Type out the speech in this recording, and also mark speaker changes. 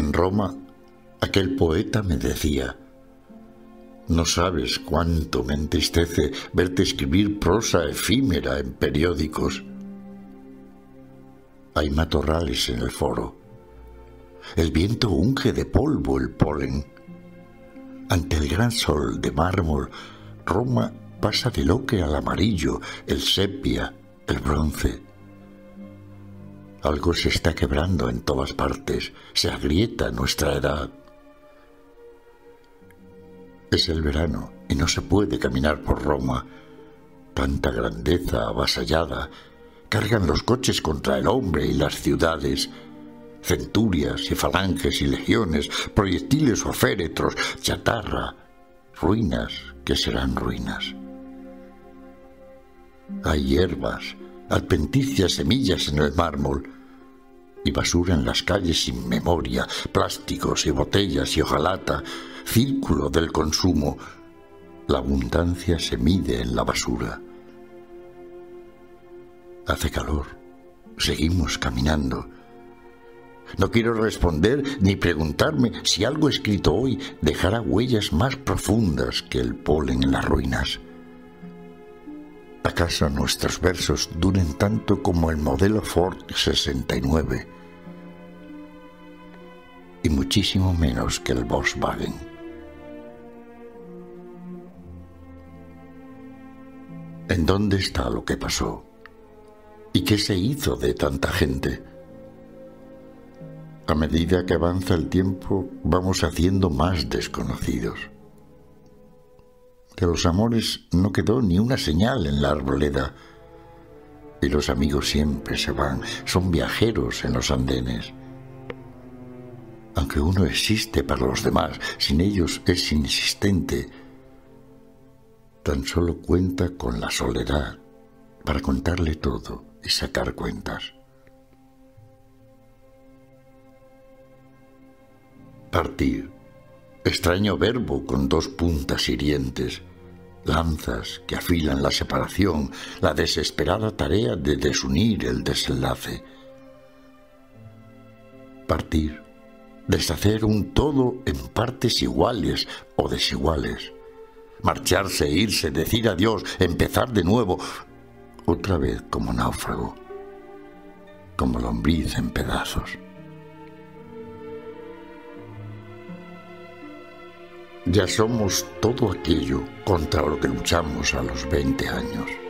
Speaker 1: En Roma, aquel poeta me decía: no sabes cuánto me entristece verte escribir prosa efímera en periódicos. Hay matorrales en el foro. El viento unge de polvo el polen. Ante el gran sol de mármol, Roma pasa del ocre al amarillo, el sepia, el bronce. Algo se está quebrando en todas partes, se agrieta nuestra edad. Es el verano y no se puede caminar por Roma. Tanta grandeza avasallada. Cargan los coches contra el hombre y las ciudades. Centurias y falanges y legiones, proyectiles o féretros, chatarra, ruinas que serán ruinas. Hay hierbas, adventicias semillas en el mármol y basura en las calles sin memoria, plásticos y botellas y hojalata, círculo del consumo. La abundancia se mide en la basura. Hace calor. Seguimos caminando. No quiero responder ni preguntarme si algo escrito hoy dejará huellas más profundas que el polen en las ruinas. ¿Acaso nuestros versos duren tanto como el modelo Ford 69? Y muchísimo menos que el Volkswagen. ¿En dónde está lo que pasó? ¿Y qué se hizo de tanta gente? A medida que avanza el tiempo, vamos haciendo más desconocidos. De los amores no quedó ni una señal en la arboleda. Y los amigos siempre se van, son viajeros en los andenes. Aunque uno existe para los demás, sin ellos es inexistente. Tan solo cuenta con la soledad para contarle todo y sacar cuentas. Partir, extraño verbo con dos puntas hirientes, lanzas que afilan la separación, la desesperada tarea de desunir el desenlace. Partir, deshacer un todo en partes iguales o desiguales. Marcharse, irse, decir adiós, empezar de nuevo, otra vez como náufrago, como lombriz en pedazos. Ya somos todo aquello contra lo que luchamos a los 20 años.